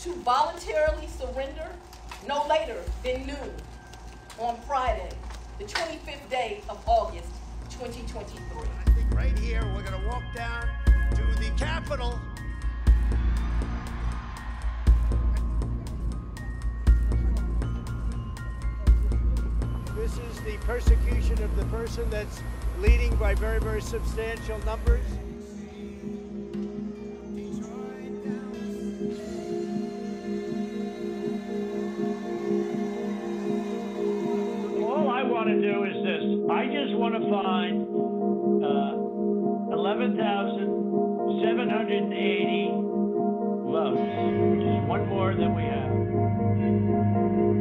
to voluntarily surrender no later than noon on Friday, the 25th day of August, 2023. I think right here we're going to walk down to the Capitol. This is the persecution of the person that's leading by very, very substantial numbers. All I want to do is this. I just want to find 11,780 votes, which is one more than we have.